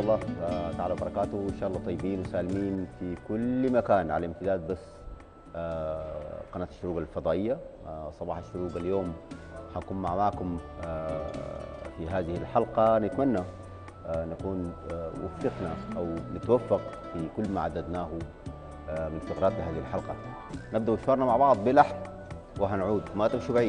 الله تعالى وبركاته. ان شاء الله طيبين وسالمين في كل مكان على امتداد بس قناه الشروق الفضائيه. صباح الشروق اليوم حنكون معاكم في هذه الحلقه. نتمنى نكون وفقنا او نتوفق في كل ما عددناه من فقرات هذه الحلقه. نبدا مشوارنا مع بعض بلحن وهنعود، ما تمشوا بعيد.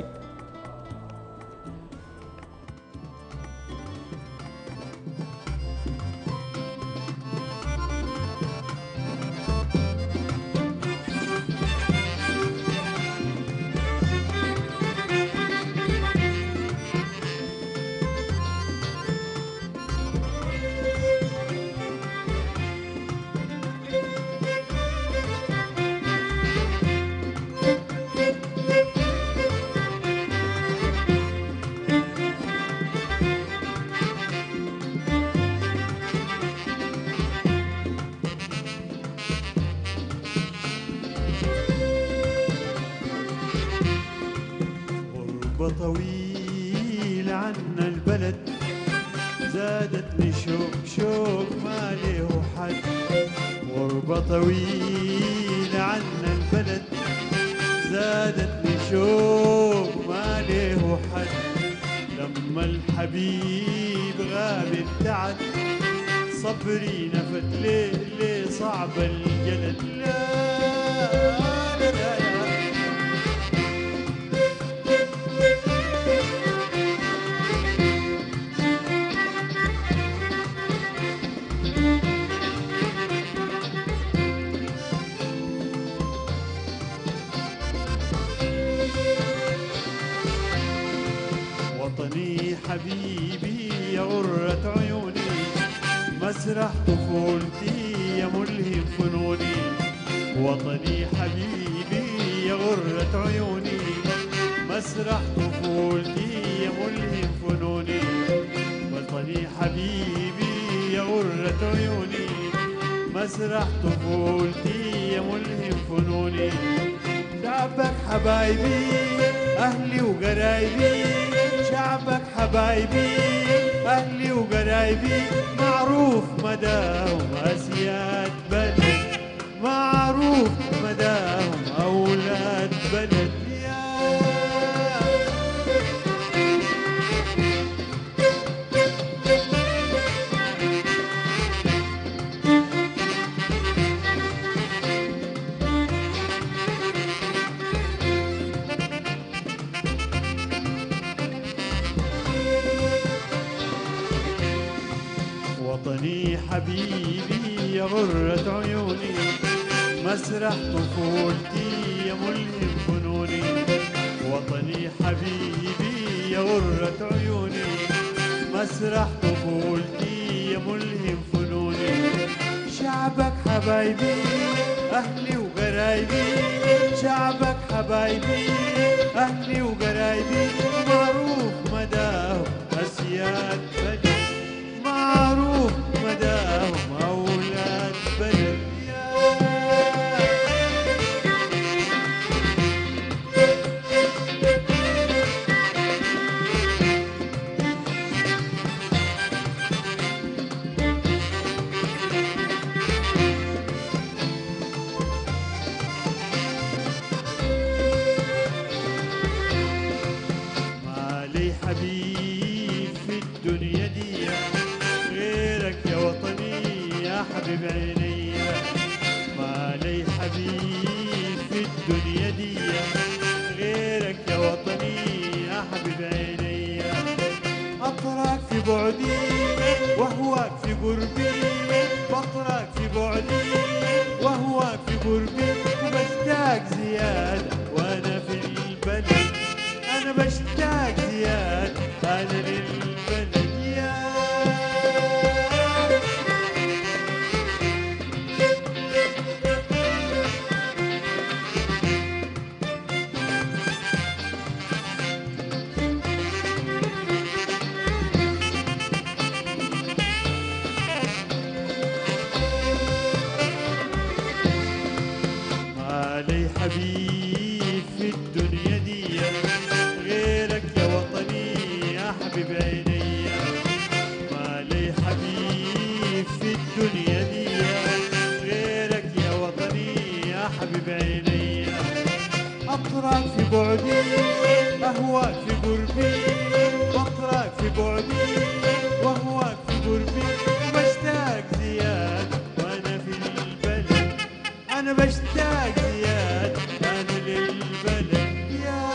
طويل عنا البلد زادتني شوق شوق ما له حد. غربة طويل عنا البلد زادتني شوق ما له حد. لما الحبيب غاب ابتعد صبري نفت ليه صعب الجلد. لا لا لا وطني حبيبي يا غرة عيوني مسرح طفولتي يا ملهم فنوني. وطني حبيبي يا غرة عيوني مسرح طفولتي يا ملهم فنوني. وطني حبيبي يا غرة عيوني مسرح طفولتي يا ملهم فنوني. شعبك حبايبي أهلي وقرايبي، شعبك حبايبي أهلي وقرايبي، معروف مداهم أسياد بلد، معروف مداهم أولاد بلد. وطني حبيبي يا غرة عيوني مسرح طفولتي يا ملهم فنوني. وطني حبيبي يا غرة عيوني مسرح طفولتي يا ملهم فنوني. شعبك حبايبي أهلي وقرايبي، شعبك حبايبي أهلي وقرايبي، معروف مداهم أسياد بلد، معروف مداهم أولاد بلد. ما لي حبيب في الدنيا دي غيرك يا وطني يا حبيب عيني. ما لي حبيب في الدنيا دي غيرك يا وطني يا حبيب عيني. أطراك في بعدي وهواك في قربي، بطراك في بعدي وهواك في قربي، وبشتاق زيادة وأنا في البلد، أنا بشتاق زيادة أنا للبلد. يا ما لي حبيب أراك في بعدي أهواك في قربي أقراك في بعدي وأهواك في قربي بشتاق زياد وأنا في البلد أنا بشتاق زياد أنا للبلد يا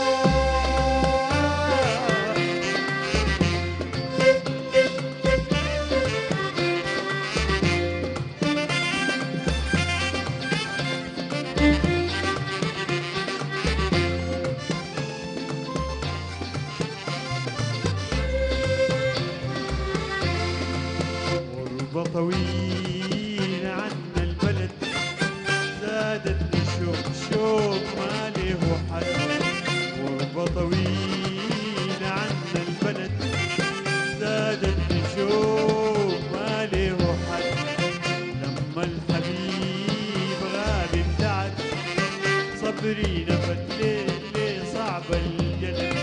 غربة طويلة عنا البلد زادتني شوق شوق ما له حد غربة طويلة عنا البلد زادتني شوق ما له حد لما الحبيب غاب ابتعد صبري نفد ليل صعب الجلد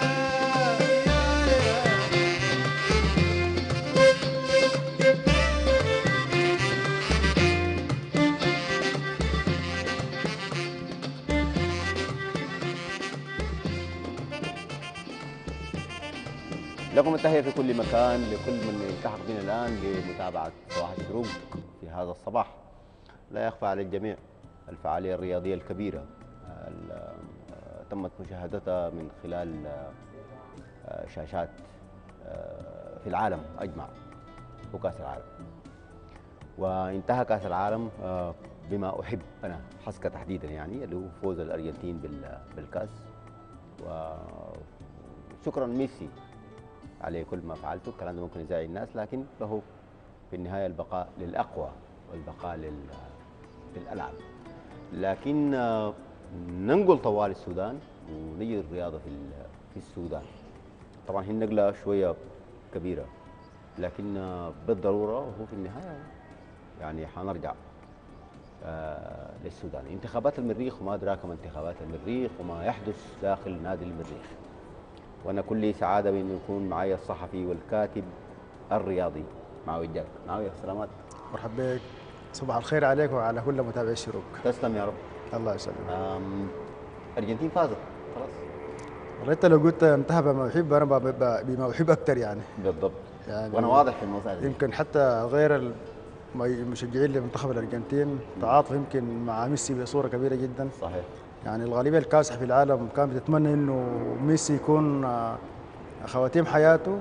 لكم التحية في كل مكان لكل من يلتحق بنا الآن لمتابعة صباح الشروق في هذا الصباح. لا يخفى على الجميع الفعالية الرياضية الكبيرة تمت مشاهدتها من خلال شاشات في العالم أجمع وكأس العالم. وانتهى كأس العالم بما أحب أنا حسكة تحديدا يعني اللي هو فوز الأرجنتين بالكأس. وشكرا ميسي عليه كل ما فعلته. الكلام ده ممكن يزعل الناس لكن فهو في النهاية البقاء للأقوى والبقاء للألعب. لكن ننقل طوال السودان ونجي الرياضة في السودان. طبعا هي النقلة شوية كبيرة لكن بالضرورة هو في النهاية يعني حنرجع للسودان. انتخابات المريخ وما أدراك ما انتخابات المريخ وما يحدث داخل نادي المريخ. وأنا كل سعادة بأنه يكون معي الصحفي والكاتب الرياضي معاوي الجاك. معاوي سلامات. مرحبا بك، صباح الخير عليك وعلى كل متابعي الشروق. تسلم يا رب. الله يسلمك. الأرجنتين فازت خلاص. والله انت لو قلت انتهى بما احب انا بما احب اكثر يعني. بالضبط. يعني وأنا واضح في المسألة دي. يمكن حتى غير المشجعين لمنتخب الارجنتين تعاطف يمكن مع ميسي بصوره كبيره جدا. صحيح. يعني الغالبيه الكاسحه في العالم كانت بتتمنى انه ميسي يكون خواتيم حياته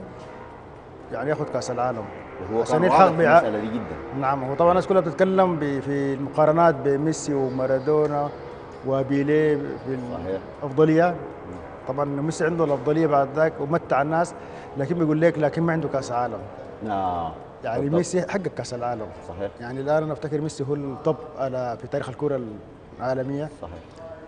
يعني ياخذ كاس العالم. وهو كان واضح في المسألة دي جدا. نعم، هو طبعا الناس كلها بتتكلم في المقارنات بين ميسي ومارادونا وبيليه في الافضليه. طبعا ميسي عنده الافضليه بعد ذاك ومتع الناس، لكن بيقول لك لكن ما عنده كاس عالم. يعني بالضبط. ميسي حقق كاس العالم. صحيح. يعني الان انا افتكر ميسي هو الطب في تاريخ الكره العالميه. صحيح.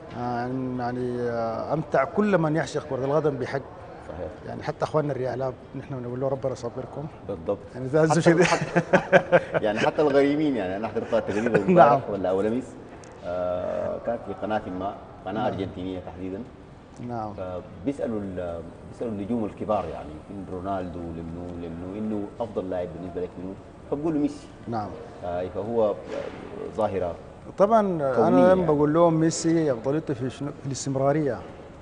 يعني امتع كل من يعشق كره القدم بحق. صحيح. يعني حتى اخواننا الريالاب نحن بنقول له ربنا يصبركم. بالضبط. يعني زازوا شديد. يعني حتى الغريمين يعني انا حضرت تقريبا نعم. امبارح ولا اول امس كانت في قناه ما قناه ارجنتينيه تحديدا. نعم. بيسالوا النجوم الكبار يعني من رونالدو لمنو انه افضل لاعب بالنسبه لك منو؟ فبقولوا ميسي. نعم. فهو ظاهره طبعا انا يعني. بقول لهم ميسي افضليته في شنو؟ في الاستمراريه.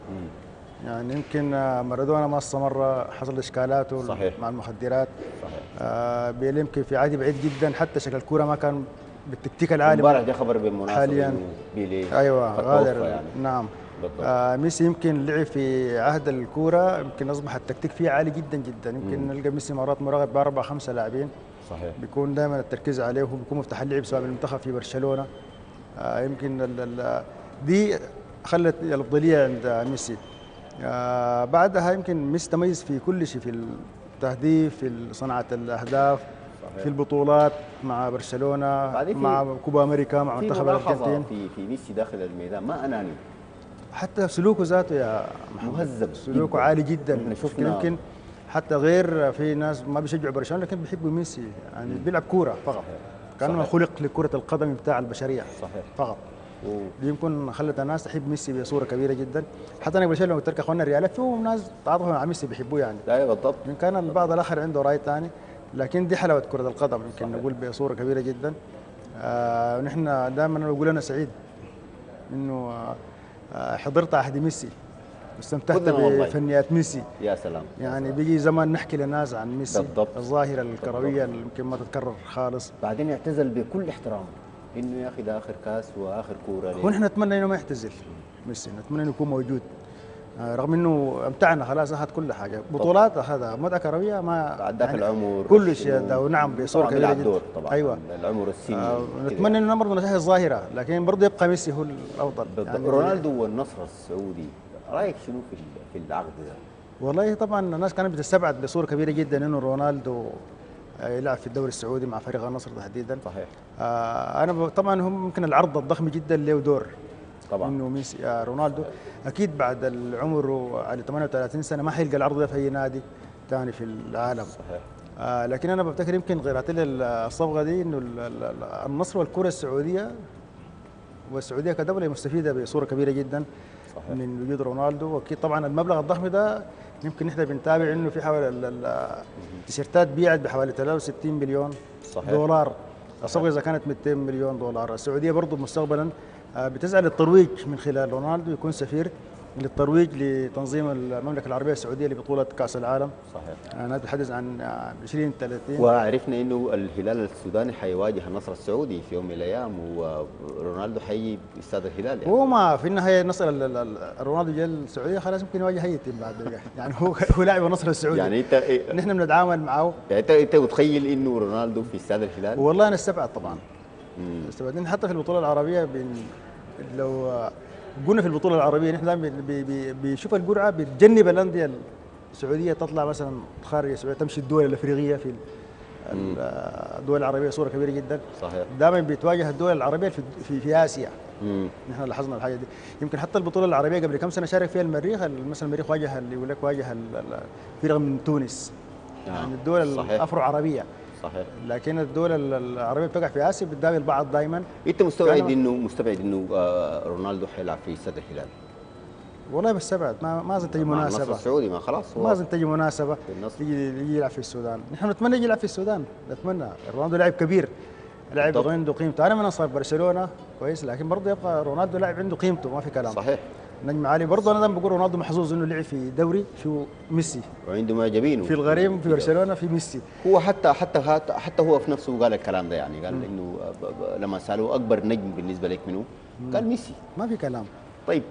يعني يمكن مارادونا ما استمر، حصل اشكالاته صحيح. مع المخدرات. صحيح. بيليه يمكن في عادي بعيد جدا، حتى شكل الكوره ما كان بالتكتيك العالي. امبارح ده خبر بالمناسبه حاليا بيليه ايوه غادر يعني. نعم. بالضبط. ميسي يمكن لعب في عهد الكوره يمكن اصبح التكتيك فيه عالي جدا جدا. يمكن نلقى ميسي مرات مراقب باربع خمسه لاعبين. صحيح. بيكون دائما التركيز عليه وهو بيكون مفتاح اللعب سواء بالمنتخب في برشلونه. يمكن دي خلت الافضليه عند ميسي. بعدها يمكن ميسي تميز في كل شيء، في التهديف، في صناعه الاهداف. صحيح. في البطولات مع برشلونه، مع كوبا امريكا، مع منتخب الارجنتين. في ميسي داخل الميدان ما اناني، حتى سلوكه ذاته يا محمد مهذب، سلوكه جداً. عالي جدا. شفنا يمكن حتى غير في ناس ما بيشجعوا برشلونه لكن بيحبوا ميسي، يعني بيلعب كوره فقط. كانه خلق لكره القدم بتاع البشريه. صحيح. فقط. دي يمكن خلت الناس تحب ميسي بصوره كبيره جدا. حتى انا قبل شوي لما قلت لك اخواننا الريالات فيهم ناس تعاطفوا مع ميسي بيحبوه يعني. ايوه بالضبط. يمكن كان البعض الاخر عنده راي ثاني، لكن دي حلاوه كره القدم يمكن نقول بصوره كبيره جدا. ونحن دائما بقول انا سعيد انه حضرت عهد ميسي واستمتعت كلنا والله. بفنيات ميسي. يا سلام. يعني بيجي زمان نحكي للناس عن ميسي، بالضبط. الظاهرة الكروية اللي يمكن ما تتكرر خالص. بعدين اعتزل بكل احترام، انه يا اخي ده اخر كاس واخر كوره ليه. ونحن نتمنى انه ما يعتزل ميسي، نتمنى انه يكون موجود. رغم انه امتعنا خلاص، اخذ كل حاجه، بطولات اخذها، متعه كرويه ما بعد ذاك العمر كل شيء ده، ونعم بصوره طبعاً كبيره بيلعب جدا. دور طبعا. ايوه العمر السني كده. نتمنى انه برضه نشاهد الظاهره، لكن برضه يبقى ميسي هو الافضل. بالضبط. رونالدو والنصر السعودي، رايك شنو في العقد ده؟ والله طبعا الناس كانت بتستبعد بصوره كبيره جدا انه رونالدو يلعب في الدوري السعودي مع فريق النصر تحديدا. صحيح. طبعا هم ممكن العرض الضخم جدا له دور طبعا. انه ميسي رونالدو اكيد بعد العمر على 38 سنه ما حيلقى العرض ده في اي نادي ثاني في العالم. صحيح. لكن انا بفتكر يمكن غيرت لي الصبغه دي انه النصر والكره السعوديه والسعوديه كدوله مستفيده بصوره كبيره جدا. صحيح. من وجود رونالدو. واكيد طبعا المبلغ الضخم ده يمكن نحن بنتابع انه في حوالي التيشيرتات بيعت بحوالي 63 مليون صحيح. دولار. الصفقه اذا كانت 200 مليون دولار. السعوديه برضه مستقبلا بتسعى للترويج من خلال رونالدو، يكون سفير للترويج لتنظيم المملكه العربيه السعوديه لبطوله كاس العالم. صحيح. انا بتحدث عن 2030. وعرفنا انه الهلال السوداني حيواجه النصر السعودي في يوم من الايام، ورونالدو حيجي استاد الهلال يعني. هو ما في النهايه النصر رونالدو جاء السعوديه خلاص ممكن يواجه اي تيم بعد ذلك. يعني هو لاعب النصر السعودي. يعني انت نحن بنتعامل معه. يعني انت متخيل انه رونالدو في استاد الهلال؟ والله انا استبعد طبعا. استبعد حتى في البطوله العربيه لو قلنا في البطوله العربيه نحن دائما بنشوف القرعه بتجنب الانديه السعوديه تطلع مثلا خارج السعوديه، تمشي الدول الافريقيه في الدول العربيه صوره كبيره جدا. صحيح. دائما بيتواجه الدول العربيه في اسيا. نحن لاحظنا الحاجه دي. يمكن حتى البطوله العربيه قبل كم سنه شارك فيها المريخ، مثلا المريخ واجه اللي يقول لك واجه فرق من تونس. يعني الدول الافرو عربيه. صحيح. لكن الدول العربيه بتقع في اسيا بتقابل بعض دائما. انت مستبعد انه رونالدو حيلعب في استاد الهلال؟ والله بستبعد، ما اظن تجي مناسبه. النصر السعودي ما خلاص ما اظن تجي مناسبه يجي يلعب في السودان. نحن نتمنى يجي يلعب في السودان، نتمنى. رونالدو لاعب كبير، لاعب عنده قيمته. انا من انصار برشلونه كويس، لكن برضه يبقى رونالدو لاعب عنده قيمته، ما في كلام. صحيح. نجم عالي. برضه انا دائما بقول رونالدو محظوظ انه لعب في دوري في ميسي، وعنده معجبينه في الغريم في برشلونه في ميسي. هو حتى هو في نفسه قال الكلام ده، يعني قال انه لما سالوه اكبر نجم بالنسبه لك منه قال ميسي. ما في كلام. طيب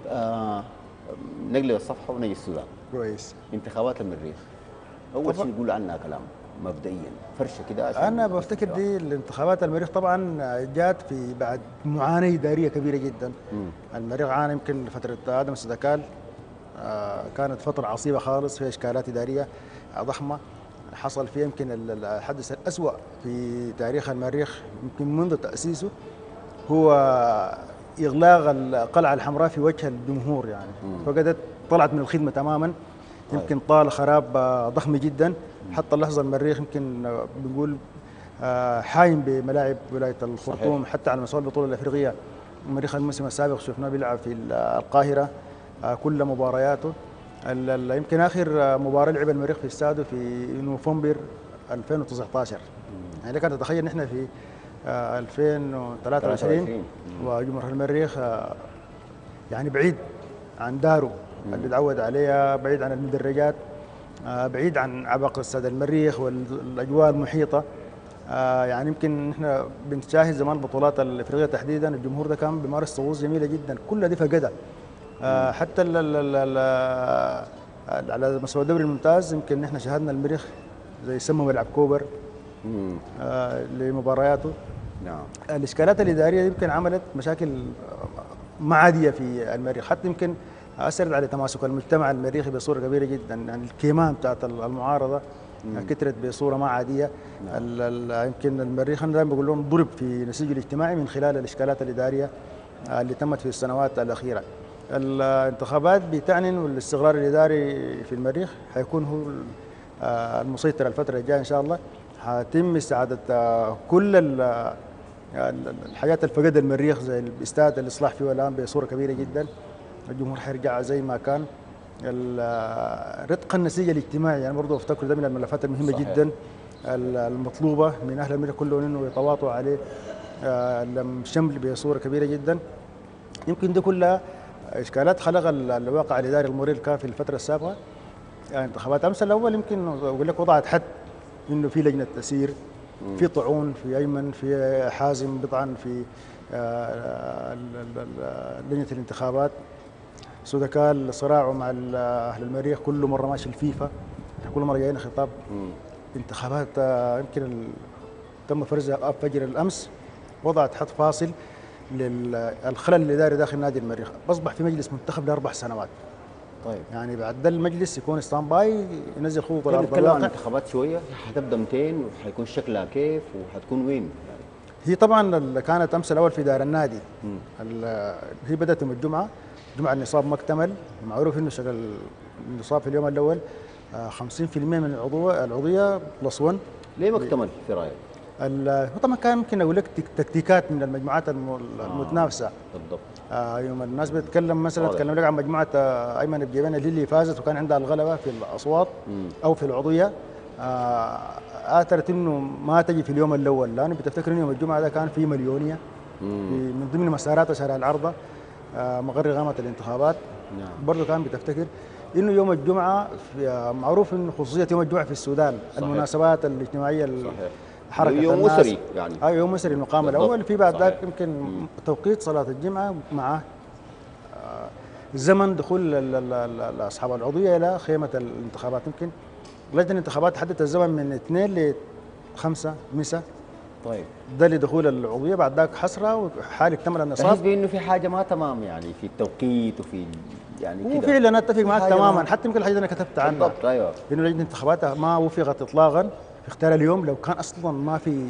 نقلب الصفحه ونجي السودان. كويس. انتخابات المريخ اول شيء يقول عنها كلام مبدئيا فرشه كده. انا بفتكر دي الانتخابات المريخ طبعا جات في بعد معاناه اداريه كبيره جدا. المريخ عانى يمكن فتره ادم السدكال، كانت فتره عصيبه خالص، فيها اشكالات اداريه ضخمه حصل فيها. يمكن الحدث الاسوأ في تاريخ المريخ يمكن منذ تاسيسه هو اغلاق القلعه الحمراء في وجه الجمهور. يعني فقدت، طلعت من الخدمه تماما. يمكن طال خراب ضخم جدا. حتى اللحظه المريخ يمكن بنقول حايم بملاعب ولايه الخرطوم. حتى على مستوى البطوله الافريقيه المريخ الموسم السابق شفناه بيلعب في القاهره كل مبارياته. يمكن اخر مباراه لعب المريخ في استاده في نوفمبر 2019. يعني لك ان تتخيل نحن في 2023 وجمهور المريخ يعني بعيد عن داره اللي تعود عليها، بعيد عن المدرجات، بعيد عن عبق استاد المريخ والاجواء المحيطه. يعني يمكن نحن بنشاهد زمان البطولات الافريقيه تحديدا الجمهور ده كان بيمارس طقوس جميله جدا، كل دي فقدها. حتى على مستوى الدوري الممتاز يمكن نحن شاهدنا المريخ زي يسمى ملعب كوبر لمبارياته. نعم. الاشكالات الاداريه يمكن عملت مشاكل ما عاديه في المريخ، حتى يمكن اثرت على تماسك المجتمع المريخي بصوره كبيره جدا. يعني الكيمان بتاعت المعارضه كثرت بصوره ما عاديه. يمكن المريخ انا دائما بقول لهم ضرب في نسيجه الاجتماعي من خلال الاشكالات الاداريه اللي تمت في السنوات الاخيره. الانتخابات بتعني والاستقرار الاداري في المريخ حيكون هو المسيطر الفتره الجايه ان شاء الله. حتم استعاده كل الحاجات اللي فقدها المريخ زي الاستاد الاصلاح فيه الان بصوره كبيره جدا. الجمهور حيرجع زي ما كان. رتق النسيج الاجتماعي يعني برضه افتكر ده من الملفات المهمه صحيح. جدا المطلوبه من اهل المريخ كلهم انه يتواطوا عليه الشمل بصوره كبيره جدا. يمكن دي كلها اشكالات خلق الواقع الاداري المرير كان في الفتره السابقه. يعني انتخابات امس الاول يمكن اقول لك وضعت حد انه في لجنه تسيير، في طعون، في ايمن، في حازم بطعن في لجنه الانتخابات. سودكال صراعه مع اهل المريخ، كل مره ماشي الفيفا، كل مره جايين خطاب. انتخابات يمكن تم فرزها فجر الامس، وضعت حد فاصل للخلل الاداري داخل نادي المريخ. اصبح في مجلس منتخب ل4 سنوات. طيب يعني بعد ده المجلس يكون ستاند باي، ينزل خطوط خلينا الارض نتكلم عن الواقع. الانتخابات شويه، حتبدا 200 وحيكون شكلها كيف وحتكون وين يعني؟ هي طبعا اللي كانت امس الاول في دار النادي. هي بدات يوم الجمعه. الجمعه النصاب ما اكتمل، معروف انه شغل النصاب في اليوم الاول 50% من العضويه بلس 1. ليه ما اكتمل في رايك؟ هو طبعا كان ممكن اقول لك تكتيكات من المجموعات المتنافسه. بالضبط. يوم الناس بتتكلم مثلا واضح. تكلم لك عن مجموعه ايمن بجيبان اللي فازت وكان عندها الغلبه في الاصوات او في العضويه. اثرت انه ما تجي في اليوم الاول، لانه بتفتكر انه يوم الجمعه ده كان في مليونيه من ضمن مسارات شارع العرضه، مقر اقامه الانتخابات. نعم. برضه كان بتفتكر انه يوم الجمعه معروف انه خصوصيه يوم الجمعه في السودان. صحيح. المناسبات الاجتماعيه، صحيح. حركه يوم الناس. أسري يعني. يوم اسري المقام بالضبط. الاول. في بعد ذاك صحيح. يمكن توقيت صلاه الجمعه مع زمن دخول اصحاب العضويه الى خيمه الانتخابات. يمكن لجنه الانتخابات حددت الزمن من 2 ل 5 مساء. طيب ده لدخول العضويه، بعد ذاك حسره وحال اكتمل تحس النصاب. بانه في حاجه ما تمام يعني في التوقيت وفي يعني كده. وفعلا اتفق معك حاجة تماما، ما- حتى يمكن الحاجه اللي انا كتبت عنها بالضبط. ايوه. انه لجنه الانتخابات ما وفقت اطلاقا في اختيار اليوم. لو كان اصلا ما في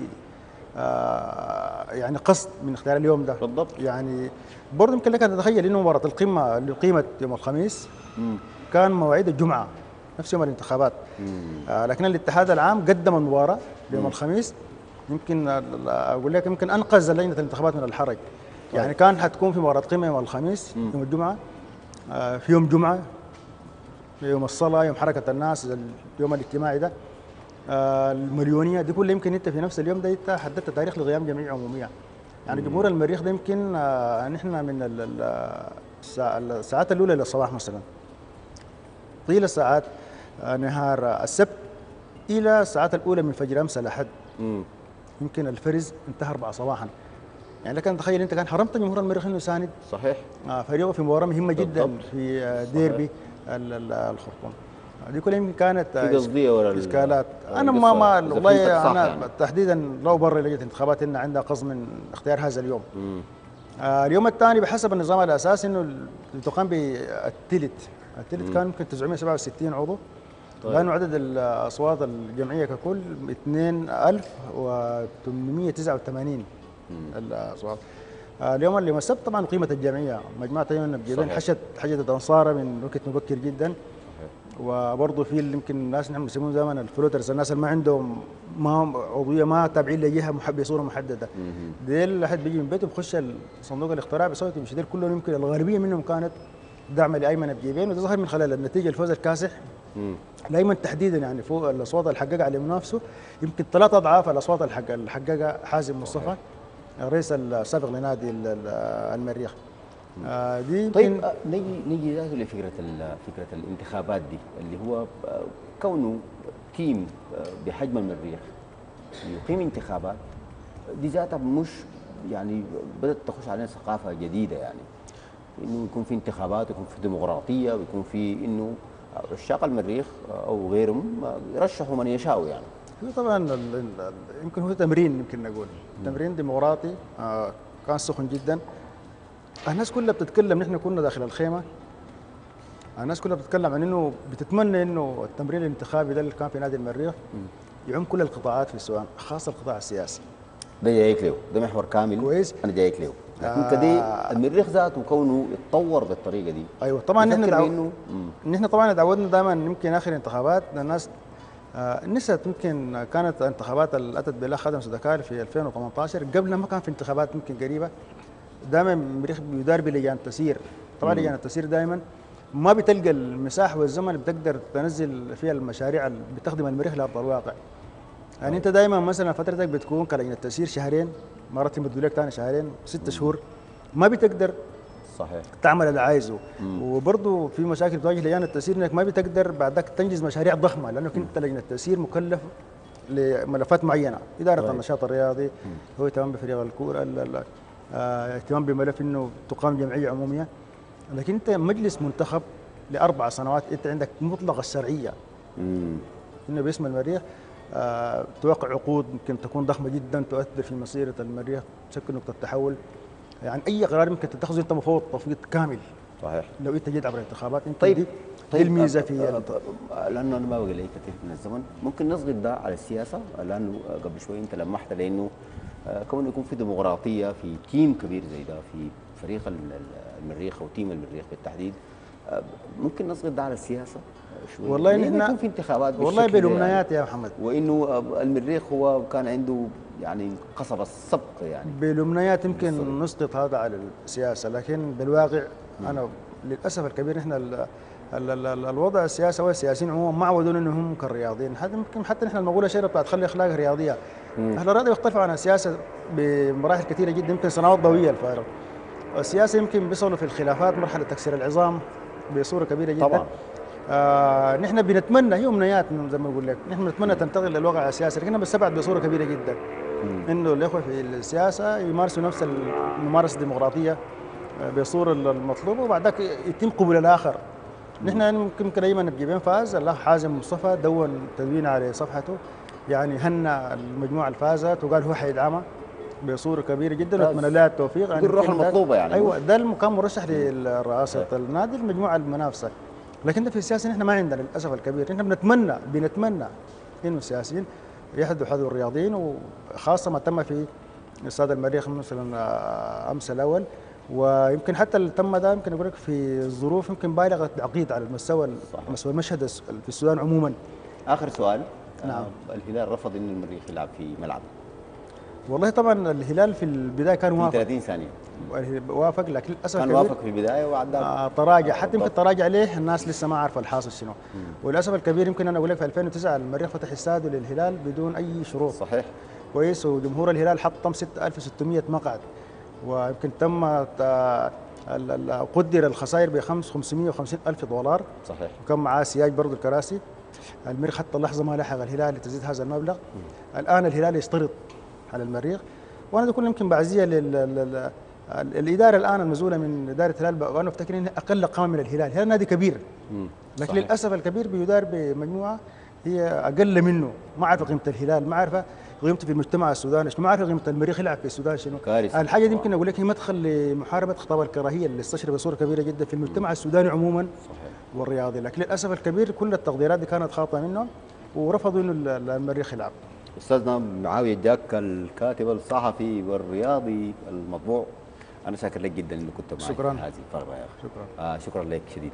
يعني قصد من اختيار اليوم ده. بالضبط. يعني برضه يمكن لك ان تتخيل انه مباراه القمه اللي اقيمت يوم الخميس كان مواعيد الجمعه نفس يوم الانتخابات. لكن الاتحاد العام قدم المباراه يوم الخميس. يمكن اقول لك يمكن انقذ لجنه الانتخابات من الحرج. يعني كان حتكون في مباراه قمه يوم الخميس يوم الجمعه، في يوم جمعه، يوم الصلاه، يوم حركه الناس، اليوم الاجتماعي ده، المليونيه دي كلها. يمكن انت في نفس اليوم ده انت حددت تاريخ لقيام جمعيه عموميه. يعني جمهور المريخ ده يمكن نحن من الساعات الاولى للصباح مثلا، طيل الساعات نهار السبت الى الساعات الاولى من فجر امس الاحد. يمكن الفرز انتهى 4 صباحا. يعني لك ان تخيل انت كان حرمت جمهور المريخ انه يساند صحيح. فريقه في مباراه مهمه جدا بالضبط. في ديربي الخرطوم. دي كلها يمكن كانت في قصديه ورا اشكالات. ورا انا القصة. ما إذا والله فهمتك صح انا يعني. تحديدا لا ابرر لجنه الانتخابات ان عندها قصد من اختيار هذا اليوم. اليوم الثاني بحسب النظام الاساسي انه تقام بالتلت. التلت كان يمكن 967 عضو. طيب. لانه عدد الاصوات الجمعيه ككل 2889 الاصوات. اليوم السبت طبعا قيمه الجمعيه مجموعه ايمن بجيبين حشدت انصاره من وقت مبكر جدا. وبرضه في اللي يمكن الناس نحن بنسميهم زمان الفلوترز، الناس اللي ما عندهم ما عضويه ما تابعين لجهه بصوره محدده. ديل احد بيجي من بيته بخش صندوق الاقتراع بيصوت يمشي. ديل كلهم يمكن الغالبيه منهم كانت دعم لايمن بجيبين، وده ظهر من خلال النتيجه الفوز الكاسح لايمن تحديدا. يعني فوق الاصوات اللي حققها على منافسه يمكن 3 اضعاف الاصوات اللي حققها حازم مصطفى الرئيس السابق لنادي المريخ. دي يمكن طيب نيجي ذاته لفكره فكره الانتخابات دي اللي هو كونه تيم بحجم المريخ يقيم انتخابات دي ذاتها مش يعني بدات تخش علينا ثقافه جديده يعني انه يكون في انتخابات ويكون في ديمقراطيه ويكون في انه عشاق المريخ او غيرهم يرشحوا من يشاءوا يعني. هو طبعا يمكن هو تمرين، يمكن نقول تمرين ديمقراطي كان سخن جدا. الناس كلها بتتكلم، نحن كنا داخل الخيمه الناس كلها بتتكلم عن انه بتتمنى انه التمرين الانتخابي ده اللي كان في نادي المريخ يعم كل القطاعات في السودان، خاصه القطاع السياسي. ده جايك له، ده محور كامل كويس. انا جايك له، لكن كده المريخ ذاته كونه يتطور بالطريقه دي. ايوه طبعا نحن طبعا تعودنا دائما يمكن اخر انتخابات الناس نسيت. يمكن كانت انتخابات اللي اتت بلا خدم سودكال في 2018 قبلها ما كان في انتخابات يمكن قريبه. دائما المريخ بيدار بلجان تسيير. طبعا لجان التسيير دائما ما بتلقى المساحه والزمن اللي بتقدر تنزل فيها المشاريع اللي بتخدم المريخ لارض الواقع. يعني انت دائما مثلا فترتك بتكون كلجنه تسيير شهرين، مرات يمدوا لك ثاني شهرين 6 شهور، ما بتقدر صحيح. تعمل اللي عايزه. وبرضه في مشاكل بتواجه لجان التأثير انك ما بتقدر بعدك تنجز مشاريع ضخمه، لانك انت لجنه التأثير مكلف لملفات معينه، اداره طيب. النشاط الرياضي، هو اهتمام بفريق الكوره، اهتمام بملف انه تقام جمعيه عموميه. لكن انت مجلس منتخب ل4 سنوات، انت عندك مطلق الشرعيه انه باسم المريخ توقع عقود ممكن تكون ضخمه جدا تؤثر في مسيره المريخ، تشكل نقطه تحول. يعني اي قرار ممكن تتخذه انت مفوض تفويض كامل صحيح. لو انت جيت عبر الانتخابات. انت طيب. دي الميزه في لانه انا ما بقى لي كثير من الزمن، ممكن نصغر ده على السياسه، لانه قبل شوي انت لمحت لانه كون يكون في ديمقراطيه في تيم كبير زي ده، في فريق المريخ او تيم المريخ بالتحديد، ممكن نصغر ده على السياسه شوي. والله نحن يكون في انتخابات والله بالامنيات يعني. يا محمد، وانه المريخ هو كان عنده يعني قصب السبق يعني. بالامنيات يمكن نسقط هذا على السياسه، لكن بالواقع انا للاسف الكبير احنا الوضع السياسي والسياسيين عموما ما عودونا انهم كالرياضيين. هذا يمكن حتى نحن المقوله شيء بتاعت خلي اخلاق رياضيه. اهل الرياضه يختلفوا عن السياسه بمراحل كثيره جدا، يمكن سنوات ضوئيه الفارق. السياسه يمكن بيصلوا في الخلافات مرحله تكسير العظام بصوره كبيره جدا. طبعا. نحن بنتمنى، هي امنيات زي ما بقول لك، نحن بنتمنى تنتقل للواقع السياسي، لكننا بنستبعد بصوره كبيره جدا انه الاخوه في السياسه يمارسوا نفس الممارسه الديمقراطيه بصوره المطلوبه، وبعدك يتم قبول الاخر. نحن يمكن دائما نبقى بين فاز الاخ حازم مصطفى دون تدوين على صفحته، يعني هنى المجموعه الفازت وقال هو حيدعمها بصوره كبيره جدا، واتمنى لها التوفيق. يعني الروح المطلوبه يعني. ايوه، ده المكان مرشح لرئاسه النادي المجموعه المنافسه. لكن ده في السياسه نحن ما عندنا للاسف الكبير. نحن بنتمنى انه السياسيين يحدوا حذو الرياضيين، وخاصه ما تم في استاد المريخ مثلا امس الاول، ويمكن حتى اللي تم ده يمكن اقول لك في ظروف يمكن بالغه التعقيد على مستوى المشهد في السودان عموما. اخر سؤال. نعم. الهلال رفض ان المريخ يلعب في ملعبه. والله طبعا الهلال في البدايه كان في موافق 30 ثانيه وافق، لكن للاسف كان وافق في البدايه وعدها تراجع. حتى يمكن تراجع ليه الناس لسه ما عارفه الحاصل شنو. وللاسف الكبير يمكن انا اقول لك في 2009 المريخ فتح استاده للهلال بدون اي شروط. صحيح. كويس. وجمهور الهلال حطم 6600 مقعد، ويمكن تم قدر الخسائر ب 550 ألف دولار. صحيح. وكان معاه سياج برضه الكراسي. المريخ حتى اللحظه ما لحق الهلال لتسديد هذا المبلغ. الان الهلال يشترط على المريخ، وانا ده كله يمكن بعزيه الاداره الان المسؤوله من اداره الهلال، وانا افتكر انها اقل قامه من الهلال. الهلال نادي كبير، لكن صحيح. للاسف الكبير بيدار بمجموعه هي اقل منه، ما عارفه قيمه الهلال، ما عارفه قيمته في المجتمع السوداني، ما عارفه قيمه المريخ يلعب في السودان شنو. الحاجه دي يمكن اقول لك هي مدخل لمحاربه خطاب الكراهيه اللي استشرى بصوره كبيره جدا في المجتمع السوداني عموما. صحيح. والرياضي، لكن للاسف الكبير كل التقديرات دي كانت خاطئه منهم، ورفضوا انه المريخ يلعب. استاذنا معاويه جاك الكاتب الصحفي والرياضي المطبوع، انا شاكر لك جدا انك كنت معي شكرا. في هذه الفقره يا اخي. شكرا. شكرا لك شديد.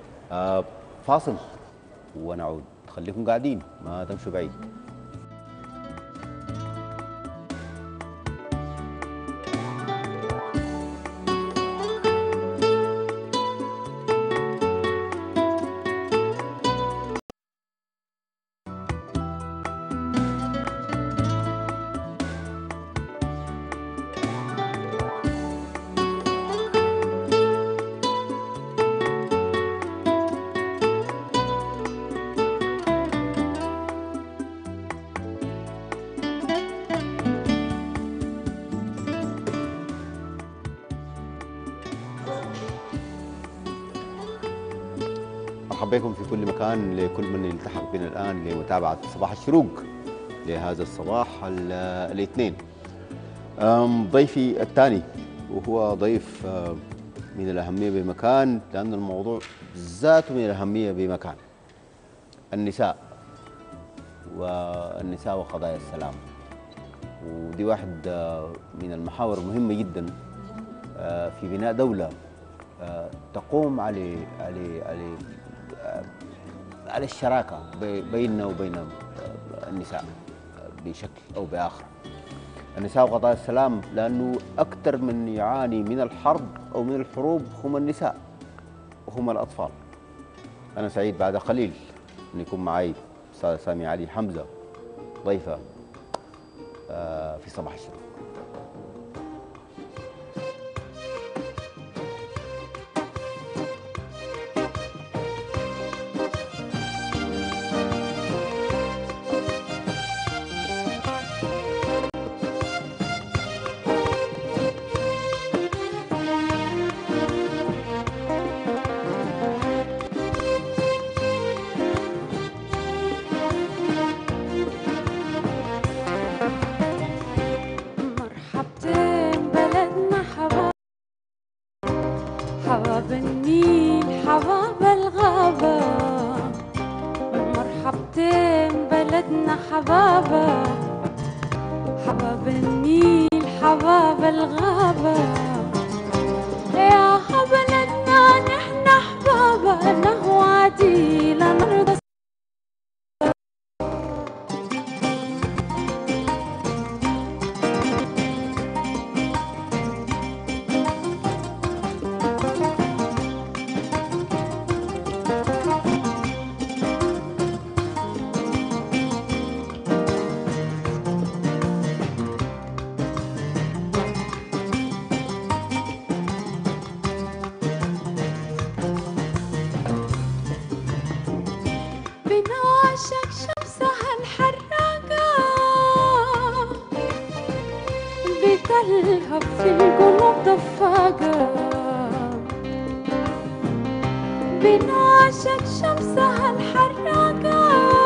فاصل ونعود، خليكم قاعدين ما تمشوا بعيد. مرحبا بكم في كل مكان، لكل من يلتحق بنا الآن لمتابعة صباح الشروق لهذا الصباح الاثنين. ضيفي الثاني وهو ضيف من الأهمية بمكان، لأن الموضوع ذاته من الأهمية بمكان. النساء وقضايا السلام، ودي واحد من المحاور المهمة جدا في بناء دولة تقوم على الشراكة بيننا وبين النساء بشكل أو بآخر. النساء وقضايا السلام، لأنه أكثر من يعاني من الحرب أو من الحروب هم النساء وهم الأطفال. أنا سعيد بعد قليل أن يكون معي أستاذ سامي علي حمزة ضيفة في صباح الشروق. حباب النيل حباب الغابة، مرحبتين بلدنا حبابة، حباب النيل حباب الغابة، يا بلدنا نحن حبابة، نهوى عديلة نرضى. بنعشق شمسها الحراقة، بتلهب في القلوب دفاقة، بنعشق شمسها الحراقة،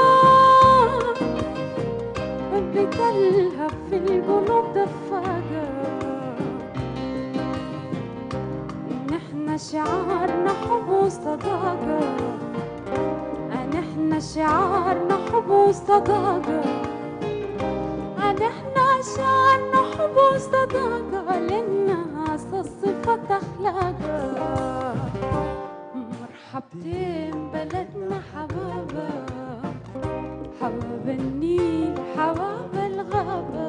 بتلهب في القلوب دفاقة، نحن شعارنا حب وصداقة، نحن شعارنا حب وصداقة، نحن شعارنا حب وصداقة، لأنها صفة أخلاقها. مرحبتين بلدنا حبابة، حباب النيل حباب الغابة.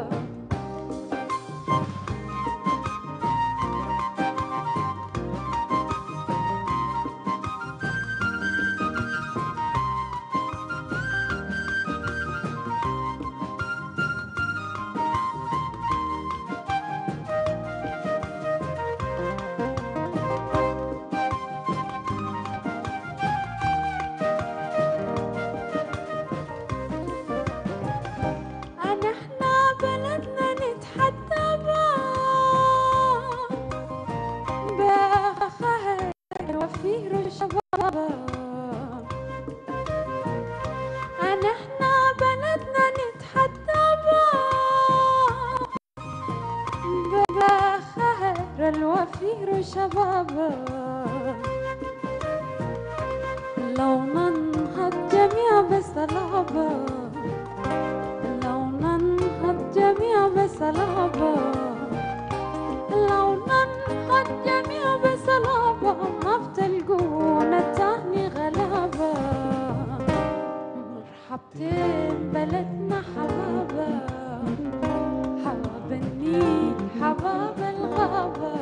نحن بلدنا نتحدى بخير الوفير شبابا، لو ننهض جميع بسلابة، لو ننهض جميع بسلابة، لو ننهض جميع بسلابة، ما بتلقونا تاني غلابة. مرحبتين بلدنا حبابة، حباب النيل حباب الغابة.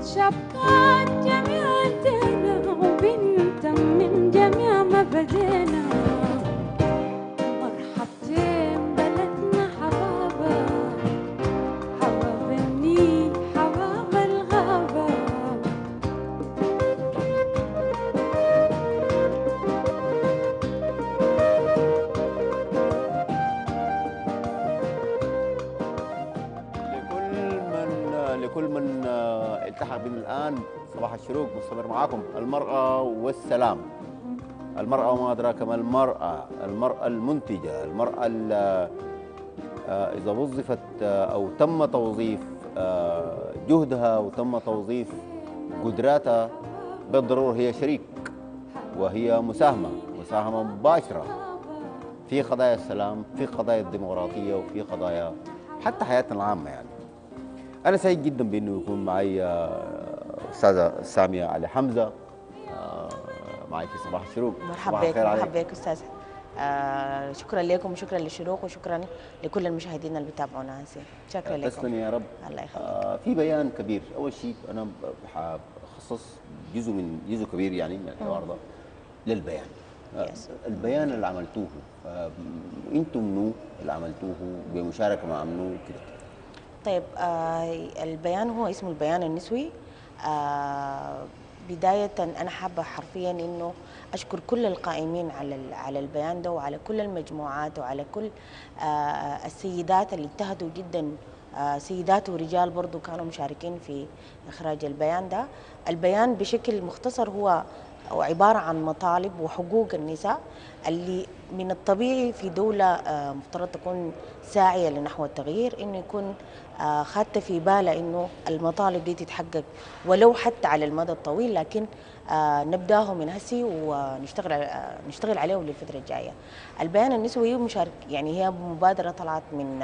شبكات جميع ايدينا وبنت من جميع ما بدينا. مرحبتين بلدنا حبابة، حباب النيل حباب الغابة. لكل من التحق بنا الآن صباح الشروق مستمر معاكم. المرأة والسلام. المرأة وما أدراك ما المرأة. المرأة المنتجة، المرأة إذا وظفت أو تم توظيف جهدها وتم توظيف قدراتها بالضرورة هي شريك، وهي مساهمة مباشرة في قضايا السلام، في قضايا الديمقراطية، وفي قضايا حتى حياتنا العامة. يعني أنا سعيد جدا بأنه يكون معي أستاذة سامية علي حمزة معي في صباح الشروق. مرحبا بك، مرحبا بك أستاذ. شكرا لكم وشكرا للشروق وشكرا لكل المشاهدين اللي بيتابعونا هسه. شكرا لكم. تسلم يا رب. الله يخليك. في بيان كبير. أول شيء أنا حخصص جزء كبير يعني من الحوار ده للبيان. البيان اللي عملتوه أنتم منو اللي عملتوه بمشاركة مع منو كده؟ طيب البيان هو اسمه البيان النسوي. بداية أنا حابة حرفيا إنه أشكر كل القائمين على البيان ده وعلى كل المجموعات وعلى كل السيدات اللي اجتهدوا جدا، سيدات ورجال برضو كانوا مشاركين في إخراج البيان ده. البيان بشكل مختصر هو عبارة عن مطالب وحقوق النساء اللي من الطبيعي في دولة مفترض تكون ساعية لنحو التغيير إنه يكون خدت في باله إنه المطالب دي تتحقق ولو حتى على المدى الطويل، لكن نبداه من هسي ونشتغل عليه للفترة الجاية. البيان النسوي مشارك، يعني هي مبادرة طلعت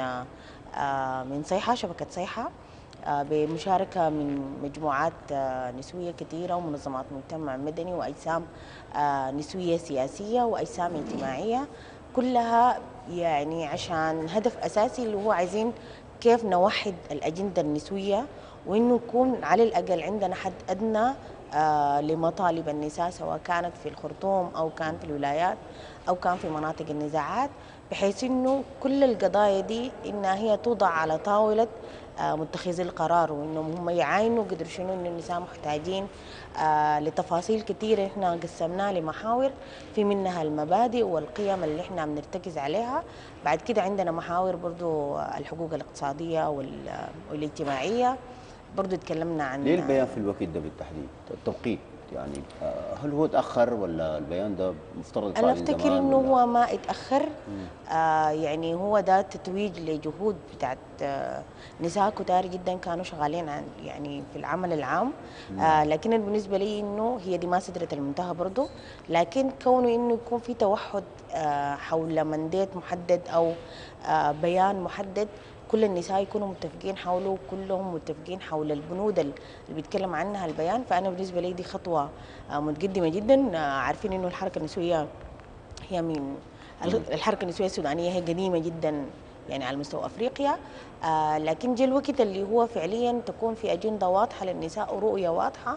من صيحة، شبكة صيحة، بمشاركة من مجموعات نسوية كثيرة ومنظمات مجتمع مدني وأجسام نسوية سياسية وأجسام اجتماعية، كلها يعني عشان هدف أساسي اللي هو عايزين كيف نوحد الأجندة النسوية، وإنه يكون على الأقل عندنا حد أدنى لمطالب النساء، سواء كانت في الخرطوم أو كان في الولايات أو كان في مناطق النزاعات، بحيث إنه كل القضايا دي إنها هي توضع على طاولة متخذي القرار، وإنهم هم يعاينوا قدر شنو إن النساء محتاجين لتفاصيل كثيرة إحنا قسمناها لمحاور، في منها المبادئ والقيم اللي إحنا بنرتكز عليها. بعد كده عندنا محاور برضو الحقوق الاقتصادية والاجتماعية، برضو تكلمنا عن ليه البيان في الوقت ده بالتحديد؟ التوقيت يعني هل هو تأخر ولا البيان ده مفترض يطلع أنا من أفتكر زمان إنه ولا؟ هو ما اتأخر. يعني هو ده تتويج لجهود بتاعت نساء كتار جدا كانوا شغالين يعني في العمل العام. لكن بالنسبة لي إنه هي دي ما سدرة المنتهى برضو، لكن كونه إنه يكون في توحد حول منديت محدد أو بيان محدد كل النساء يكونوا متفقين حوله، كلهم متفقين حول البنود اللي بيتكلم عنها البيان. فأنا بالنسبة لي دي خطوة متقدمة جدا. عارفين إنه الحركة النسوية هي من الحركة النسوية السودانية هي قديمة جدا يعني على مستوى أفريقيا، لكن جاء الوقت اللي هو فعليا تكون في أجندة واضحة للنساء ورؤية واضحة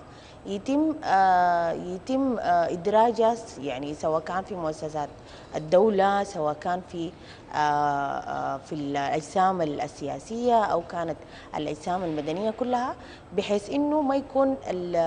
يتم إدراجها، يعني سواء كان في مؤسسات الدولة، سواء كان في الأجسام السياسية أو كانت الأجسام المدنية كلها، بحيث إنه ما يكون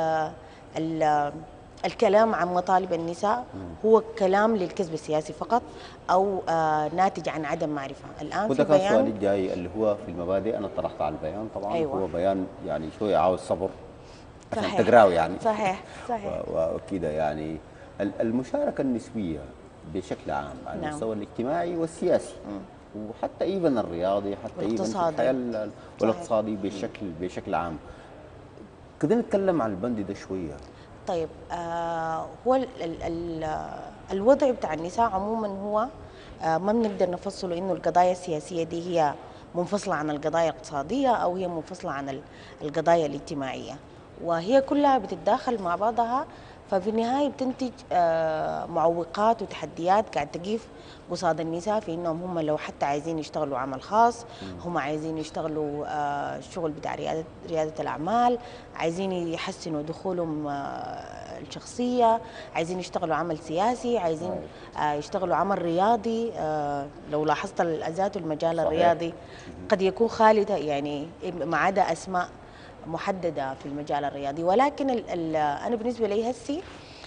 الكلام عن مطالب النساء هو كلام للكسب السياسي فقط أو ناتج عن عدم معرفة. الآن وده في كان بيان سؤالي الجاي اللي هو في المبادئ. أنا طرحت على البيان طبعا. أيوة. هو بيان يعني شوية عاوز صبر عشان صحيح. تقراه يعني. صحيح وكده يعني المشاركة النسوية بشكل عام على نعم. المستوى الاجتماعي والسياسي وحتى ايفن الرياضي، حتى ايفن في الحياة والاقتصادي بشكل عام. كده نتكلم عن البند ده شوية. طيب هو الوضع بتاع النساء عموما هو ما بنقدر نفصله انه القضايا السياسيه دي هي منفصله عن القضايا الاقتصاديه او هي منفصله عن القضايا الاجتماعيه، وهي كلها بتتداخل مع بعضها ففي النهايه بتنتج معوقات وتحديات قاعد تقيف قصاد النساء في انهم هم لو حتى عايزين يشتغلوا عمل خاص، هم عايزين يشتغلوا الشغل بتاع رياده الاعمال، عايزين يحسنوا دخولهم الشخصيه، عايزين يشتغلوا عمل سياسي، عايزين يشتغلوا عمل رياضي. لو لاحظت ذات المجال الرياضي قد يكون خالد يعني ما عدا اسماء محدده في المجال الرياضي، ولكن انا بالنسبه لي هسي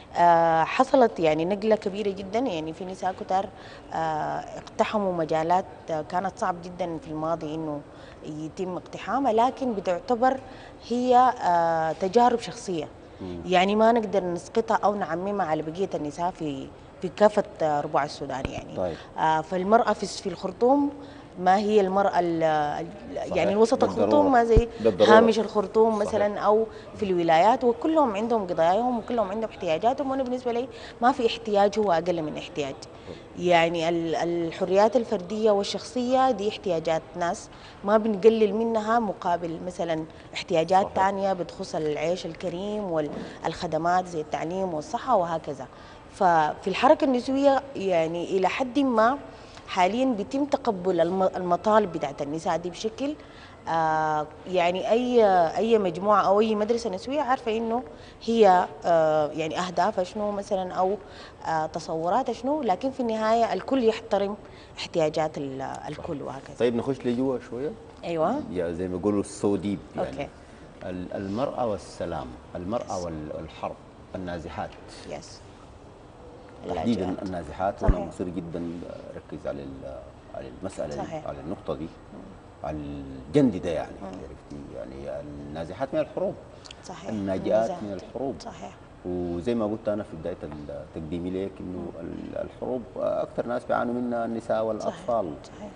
حصلت يعني نقله كبيره جدا. يعني في نساء كتار اقتحموا مجالات كانت صعب جدا في الماضي انه يتم اقتحامها، لكن بتعتبر هي تجارب شخصيه، يعني ما نقدر نسقطها او نعممها على بقيه النساء في كافه ربوع السودان يعني. طيب. فالمراه في الخرطوم ما هي المرأة يعني وسط بالضرورة. الخرطوم ما زي بالضرورة. هامش الخرطوم مثلا صحيح. أو في الولايات، وكلهم عندهم قضاياهم وكلهم عندهم احتياجاتهم. وأنا بالنسبة لي ما في احتياج هو أقل من احتياج. يعني الحريات الفردية والشخصية دي احتياجات ناس ما بنقلل منها مقابل مثلا احتياجات صحيح. تانية بتخص العيش الكريم والخدمات زي التعليم والصحة وهكذا. ففي الحركة النسوية يعني إلى حد ما حاليا بيتم تقبل المطالب بتاعت النساء دي بشكل يعني اي مجموعه او اي مدرسه نسويه عارفه انه هي يعني اهدافها شنو مثلا او تصوراتها شنو، لكن في النهايه الكل يحترم احتياجات الكل وهكذا. طيب نخش لجوا شويه. ايوه يا زي ما بيقولوا السو ديب يعني. اوكي. المرأة والسلام، المرأة والحرب، النازحات يس. تحديدا النازحات، وانا مصر جدا ركز على المسألة صحيح. دي، على النقطة دي، على الجند ده يعني. عرفتي يعني النازحات من الحروب، صحيح. الناجئات من الحروب. صحيح. وزي ما قلت انا في بدايه تقديمي لك انه الحروب اكثر ناس بيعانوا منها النساء والاطفال. صحيح.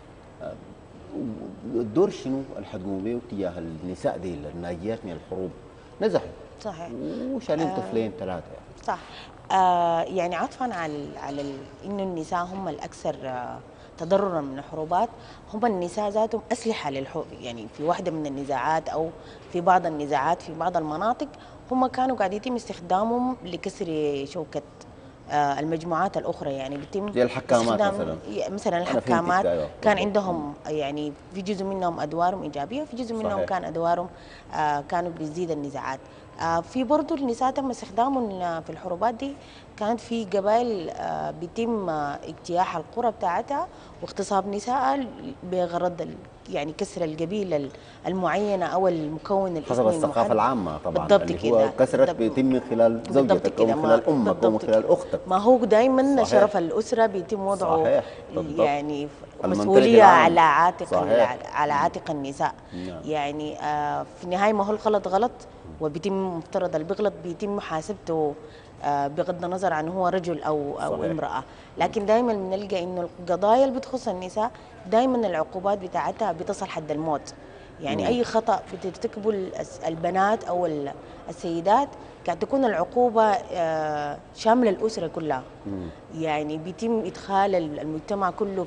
الدور شنو اللي حتقوموا به تجاه النساء دي الناجيات من الحروب؟ نزحوا صحيح. وشالين طفلين ثلاثه يعني. صح. يعني عطفا على انه النساء هم الاكثر تضررا من الحروبات، هم النساء ذاتهم اسلحه للحروب. يعني في واحده من النزاعات او في بعض النزاعات في بعض المناطق هم كانوا قاعد يتم استخدامهم لكسر شوكه المجموعات الاخرى. يعني بيتم زي الحكامات مثلا الحكامات أيوة. كان عندهم يعني في جزء منهم ادوارهم ايجابيه وفي جزء منهم صحيح. كان ادوارهم كانوا بيزيد النزاعات. في برضو النساء تم استخدامهم في الحروبات دي. كانت في قبائل بيتم اجتياح القرى بتاعتها واغتصاب نساء بغرض يعني كسر القبيلة المعينة أو المكون الاسمي حسب الثقافة العامة طبعا. بالضبط اللي كده. هو كسرت بيتم من خلال زوجتك او من خلال امك او من خلال اختك. ما هو دائما صحيح. شرف الأسرة بيتم وضعه صحيح. بالضبط. يعني المنتج مسؤولية العام. على عاتق صحيح. على عاتق النساء. نعم. يعني في النهاية ما هو الغلط غلط، وبيتم مفترض البغلط بيتم محاسبته بغض النظر عن هو رجل او صحيح. امراه. لكن دائما بنلقى انه القضايا اللي بتخص النساء دائما العقوبات بتاعتها بتصل حد الموت. يعني اي خطا بترتكبه البنات او السيدات قاعد تكون العقوبه شامله الاسره كلها. يعني بيتم ادخال المجتمع كله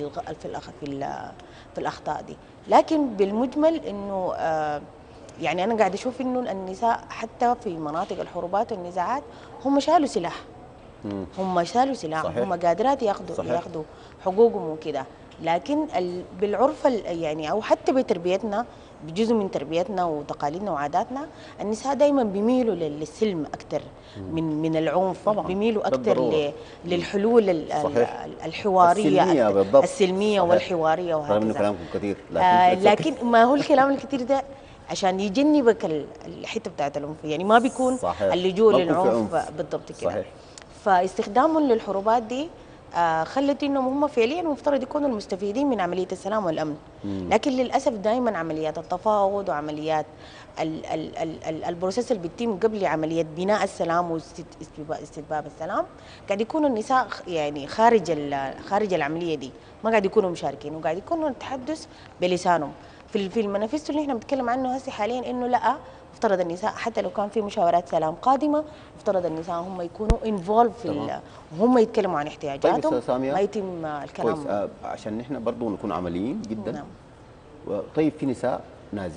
في الاخطاء دي. لكن بالمجمل انه يعني أنا قاعد أشوف إنه النساء حتى في مناطق الحروبات والنزاعات هم شالوا سلاح. هم شالوا سلاح. صحيح. هم قادرات صحيح. ياخذوا حقوقهم وكده. لكن بالعرف يعني أو حتى بتربيتنا بجزء من تربيتنا وتقاليدنا وعاداتنا النساء دائما بيميلوا للسلم أكثر من العنف. طبعاً. بيميلوا بالضرورة. أكثر للحلول صحيح. الحوارية السلمية بالضبط. السلمية صحيح. والحوارية رغم انه وهكذا. كلامكم كثير لكن ما هو الكلام الكثير ده عشان يجنبك الحته بتاعت العنف. يعني ما بيكون صحيح. اللجوء ما بيكون في للعنف عنف. بالضبط كده. صحيح. فاستخدامهم للحروبات دي خلت انهم هم فعليا مفترض يكونوا المستفيدين من عمليه السلام والامن. لكن للاسف دائما عمليات التفاوض وعمليات البروسيس اللي بيتم قبل عمليه بناء السلام واستتباب السلام قاعد يكونوا النساء يعني خارج العمليه دي، ما قاعد يكونوا مشاركين وقاعد يكونوا التحدث بلسانهم. في المانيفستو اللي احنا بنتكلم عنه هسه حاليا انه لا، مفترض النساء حتى لو كان في مشاورات سلام قادمه مفترض النساء هم يكونوا انفولف وهم يتكلموا عن احتياجاتهم. طيب سامية، ما يتم الكلام كويس. عشان نحن برضه نكون عمليين جدا. نعم. طيب في نساء نازحات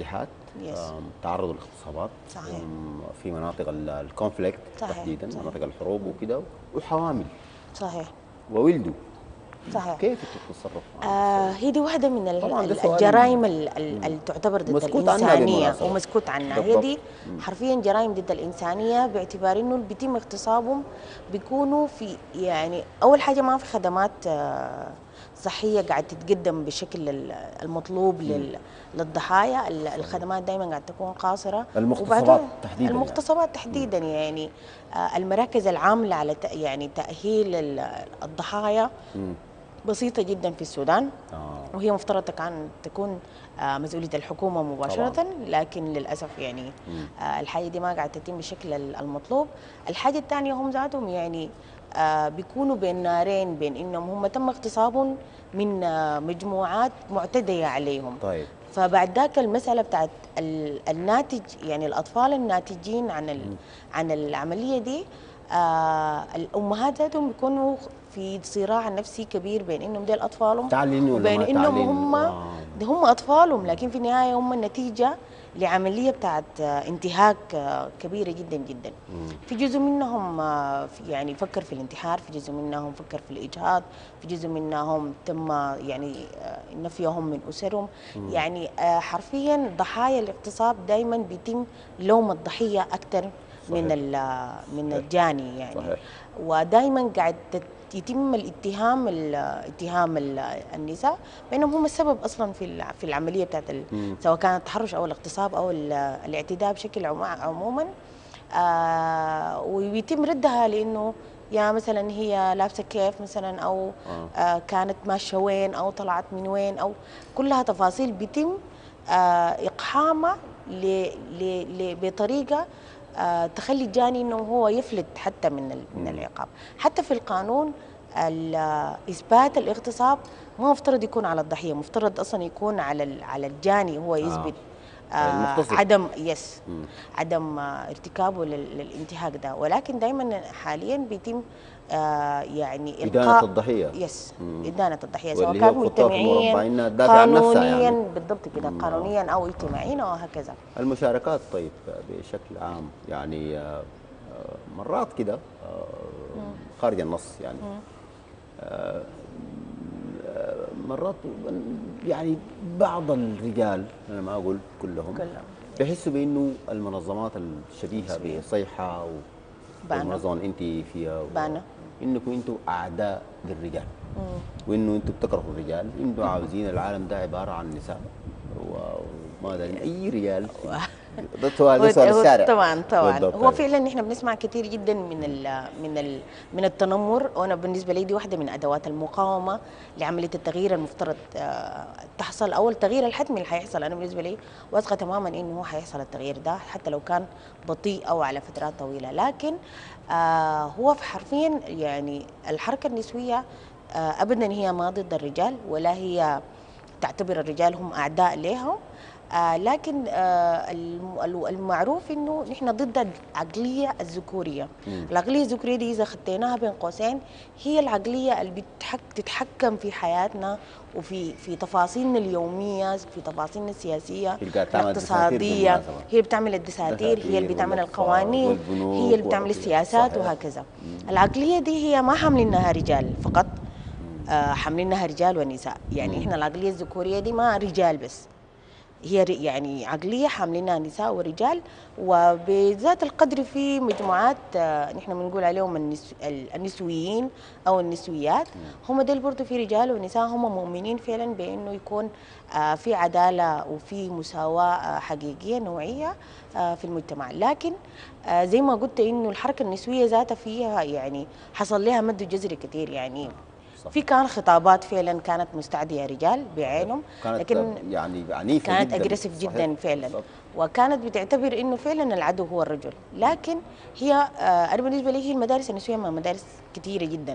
Yes. تعرضوا لاغتصابات صحيح. في مناطق الكونفليكت صحيح. تحديدا، صحيح. مناطق الحروب وكده، وحوامل صحيح. وولدوا. صحيح. كيف انتوا تتصرفوا؟ هي دي واحدة من طبعاً ده سؤال الجرائم اللي تعتبر ضد مسكوت عنها الإنسانية بالمناسبة. ومسكوت عنها. هي بالضبط. دي حرفيا جرائم ضد الإنسانية، باعتبار إنه اللي بيتم اغتصابهم بيكونوا في يعني أول حاجة ما في خدمات صحية قاعد تتقدم بالشكل المطلوب للضحايا. الخدمات دائما قاعد تكون قاصرة. المغتصبات وبعدين تحديداً المغتصبات تحديدا يعني المراكز العاملة على يعني تأهيل الضحايا بسيطة جدا في السودان. وهي مفترض تكون مسؤولية الحكومة مباشرة طبعا. لكن للأسف يعني الحاجة دي ما قاعدة تتم بالشكل المطلوب. الحاجة الثانية هم ذاتهم يعني بيكونوا بين نارين، بين إنهم هم تم اغتصابهم من مجموعات معتدية عليهم. طيب. فبعد ذاك المسألة بتاعت الناتج، يعني الأطفال الناتجين عن العملية دي، الأمهات ذاتهم بيكونوا في صراع نفسي كبير بين انهم ديل اطفالهم وبين انهم هم اطفالهم، لكن في النهايه هم النتيجه لعمليه بتاعت انتهاك كبيره جدا جدا. في جزء منهم يعني فكر في الانتحار، في جزء منهم فكر في الاجهاض، في جزء منهم تم يعني نفيهم من اسرهم. يعني حرفيا ضحايا الاغتصاب دائما بيتم لوم الضحيه اكثر من الجاني يعني. صحيح. ودائما قاعد يتم اتهام النساء بانهم هم السبب اصلا في العمليه بتاعت سواء كان التحرش او الاغتصاب او الاعتداء بشكل عموما. ويتم ردها لانه يا مثلا هي لابسه كيف مثلا، او كانت ماشيه وين، او طلعت من وين، او كلها تفاصيل بيتم اقحامها بطريقه تخلي الجاني انه هو يفلت حتى من العقاب. حتى في القانون اثبات الاغتصاب ما مفترض يكون على الضحيه، مفترض اصلا يكون على الجاني هو يثبت عدم عدم ارتكابه للانتهاك ده. ولكن دائما حاليا بيتم يعني إدانة الضحية. إدانة الضحية سواء كان مجتمعيا قانونيا يعني. بالضبط كده، قانونيا أو اجتماعيا أو هكذا. المشاركات طيب بشكل عام يعني مرات كده خارج النص يعني مرات يعني بعض الرجال، أنا ما أقول كلهم بيحسوا بانه المنظمات الشبيهه بصيحه والمنظمه انت فيها انكم انتم اعداء للرجال، وانه انتم بتكرهوا الرجال، انتم عاوزين العالم ده عباره عن نساء وما ادري اي رجال. ده سؤال الشارع. طبعا هو فعلا نحن بنسمع كثير جدا من التنمر، وانا بالنسبه لي دي واحده من ادوات المقاومه لعمليه التغيير المفترض تحصل، او التغيير الحتمي اللي حيحصل. انا بالنسبه لي واثقه تماما انه هو حيحصل التغيير ده حتى لو كان بطيء او على فترات طويله. لكن هو حرفيا يعني الحركه النسويه ابدا هي ما ضد الرجال، ولا هي تعتبر الرجال هم اعداء لهم. لكن المعروف انه نحن ضد العقليه الذكوريه. العقليه الذكوريه دي اذا خديناها بين قوسين هي العقليه اللي بتتحكم في حياتنا وفي تفاصيلنا اليوميه، في تفاصيلنا السياسيه الاقتصاديه. هي اللي بتعمل الدساتير، هي اللي بتعمل القوانين، هي اللي بتعمل السياسات وهكذا. العقليه دي هي ما حاملينها رجال فقط، حاملينها رجال ونساء. يعني احنا العقليه الذكوريه دي ما رجال بس، هي يعني عقلية حاملينها نساء ورجال. وبذات القدر في مجموعات نحن بنقول عليهم النسويين أو النسويات، هم ديل برضو في رجال ونساء هم مؤمنين فعلا بأنه يكون في عدالة وفي مساواة حقيقية نوعية في المجتمع. لكن زي ما قلت إنه الحركة النسوية ذاتها فيها يعني حصل لها مد جزري كثير. يعني في كان خطابات فعلا كانت مستعديه رجال بعينهم، لكن يعني عنيفه كانت اجريسيف جدا فعلا. وكانت بتعتبر انه فعلا العدو هو الرجل. لكن هي انا بالنسبه لي هي المدارس النسويه مدارس كثيره جدا.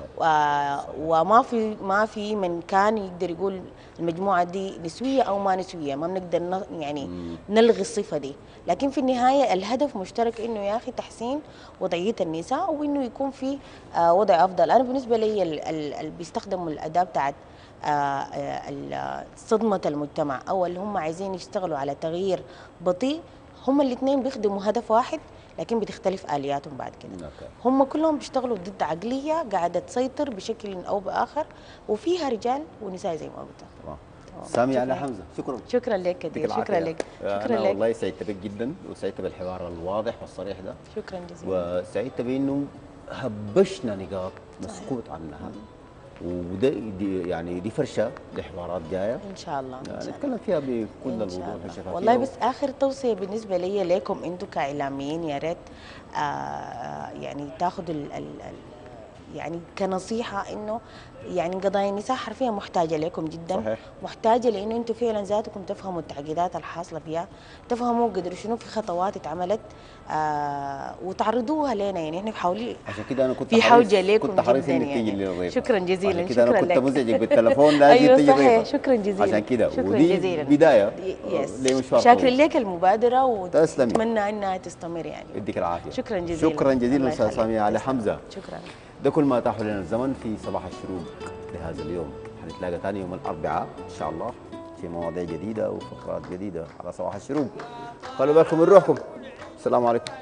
وما في من كان يقدر يقول المجموعه دي نسويه او ما نسويه، ما بنقدر يعني نلغي الصفه دي. لكن في النهايه الهدف مشترك انه يا اخي تحسين وضعيه النساء وانه يكون في وضع افضل. انا بالنسبه لي اللي بيستخدموا الاداه بتاعت صدمة المجتمع أو اللي هم عايزين يشتغلوا على تغيير بطيء، هم الاثنين بيخدموا هدف واحد لكن بتختلف آلياتهم بعد كده. هم كلهم بيشتغلوا ضد عقلية قاعدة تسيطر بشكل أو بآخر، وفيها رجال ونساء زي ما قلت. سامي على حمزة، شكرا. شكرا لك كثير، شكرا لك. شكرا لك والله، سعدت بك جدا وسعدت بالحوار الواضح والصريح ده. شكرا جزيلا. وسعدت بانه هبشنا نقاط مسكوت عنها، وده دي فرشه لحوارات جايه ان شاء الله نتكلم فيها بكل الوضوح والشفافيه. والله بس اخر توصيه بالنسبه لي لكم انتم كاعلاميين، يا ريت يعني تاخذوا يعني كنصيحه انه يعني قضايا النساء حرفيا محتاجه لكم جدا. صحيح. محتاجه لانه انتم فعلا ذاتكم تفهموا التعقيدات الحاصله فيها، تفهموا قدر شنو في خطوات اتعملت وتعرضوها لنا. يعني احنا بحاولي عشان كده انا في حوجه لكم كنت حريص جدا انك تيجي يعني. لنا ضيفة. شكرا جزيلا. عشان كده شكرا انا كنت لك. مزعجك بالتليفون لازم ايوه تيجي صحيح. ضيفة. شكرا جزيلا. عشان كده شكرا ودي جزيلا. بدايه لمشوار شاكرين لك المبادره تسلمي. واتمنى انها تستمر يعني. يديك العافيه. شكرا جزيلا. شكرا جزيلا استاذ سامي علي حمزه. شكرا. ده كل ما اتاح لنا الزمن في صباح الشروق لهذا اليوم. حنتلاقى ثاني يوم الاربعاء ان شاء الله في مواضيع جديده وفقرات جديده على صباح الشروق. خلوا بالكم من روحكم. السلام عليكم.